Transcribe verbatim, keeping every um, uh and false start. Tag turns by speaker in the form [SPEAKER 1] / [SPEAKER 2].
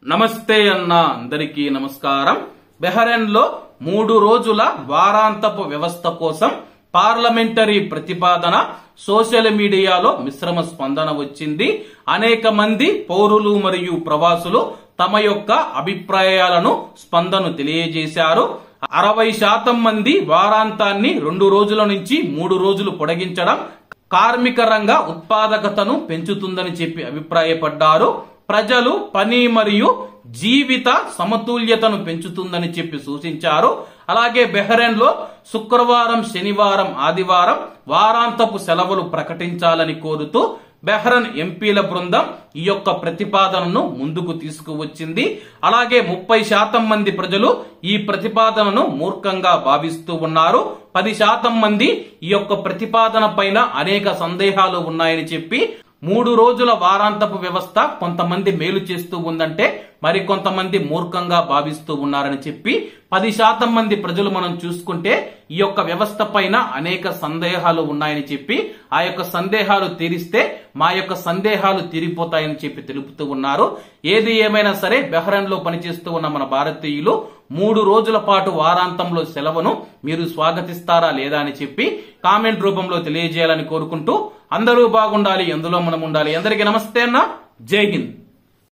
[SPEAKER 1] నమస్తే అన్న అందరికీ నమస్కారం. బెహ్రెయిన్ లో మూడు రోజుల వారాంతపు వ్యవస్థ కోసం పార్లమెంటరీ ప్రతిపాదన సోషల్ మీడియాలో మిశ్రమ స్పందన వచ్చింది. అనేక మంది పౌరులు మరియు ప్రవాసులు తమ యొక్క అభిప్రాయాలను స్పందన తెలియజేశారు. అరవై శాతం మంది వారాంతాన్ని రెండు రోజుల నుంచి మూడు రోజులు పొడిగించడం కార్మిక రంగ ఉత్పాదకతను పెంచుతుందని చెప్పి అభిప్రాయపడ్డారు. ప్రజలు పని మరియు జీవిత సమతుల్యతను పెంచుతుందని చెప్పి సూచించారు. అలాగే బెహ్రెయిన్ లో శుక్రవారం, శనివారం, ఆదివారం వారాంతపు సెలవులు ప్రకటించాలని కోరుతూ బెహ్రెయిన్ ఎంపీల బృందం ఈ యొక్క ప్రతిపాదనను ముందుకు తీసుకువచ్చింది. అలాగే ముప్పై శాతం మంది ప్రజలు ఈ ప్రతిపాదనను మూర్ఖంగా భావిస్తూ ఉన్నారు. పది శాతం మంది ఈ యొక్క ప్రతిపాదన పైన అనేక సందేహాలు ఉన్నాయని చెప్పి మూడు రోజుల వారాంతపు వ్యవస్థ కొంతమంది మేలు చేస్తూ ఉందంటే మరి కొంతమంది మూర్ఖంగా భావిస్తూ ఉన్నారని చెప్పి పది శాతం మంది ప్రజలు మనం చూసుకుంటే ఈ యొక్క వ్యవస్థ పైన అనేక సందేహాలు ఉన్నాయని చెప్పి ఆ యొక్క సందేహాలు తీరిస్తే మా యొక్క సందేహాలు తీరిపోతాయని చెప్పి తెలుపుతూ ఉన్నారు. ఏది ఏమైనా సరే బెహ్రెయిన్ లో పనిచేస్తూ ఉన్న మన భారతీయులు మూడు రోజుల పాటు వారాంతంలో సెలవును మీరు స్వాగతిస్తారా లేదా అని చెప్పి కామెంట్ రూపంలో తెలియజేయాలని కోరుకుంటూ అందరూ బాగుండాలి, ఎందులో మనం ఉండాలి. అందరికీ నమస్తే అన్న, జై హింద్.